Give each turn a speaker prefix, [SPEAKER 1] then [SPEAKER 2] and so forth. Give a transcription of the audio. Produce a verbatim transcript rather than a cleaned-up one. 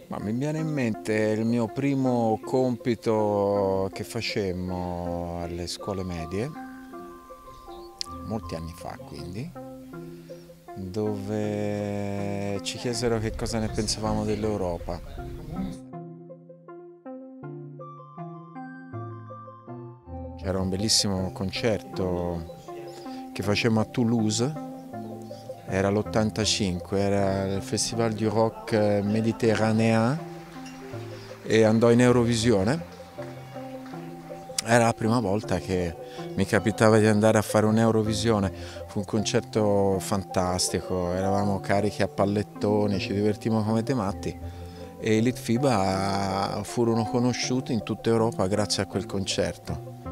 [SPEAKER 1] Ma mi viene in mente il mio primo compito che facemmo alle scuole medie, molti anni fa quindi, dove ci chiesero che cosa ne pensavamo dell'Europa. C'era un bellissimo concerto che facemmo a Toulouse, era l'ottantacinque, era il Festival du Rock Méditerranéen e andò in Eurovisione. Era la prima volta che mi capitava di andare a fare un'Eurovisione, fu un concerto fantastico, eravamo carichi a pallettoni, ci divertimmo come dei matti e i Litfiba furono conosciuti in tutta Europa grazie a quel concerto.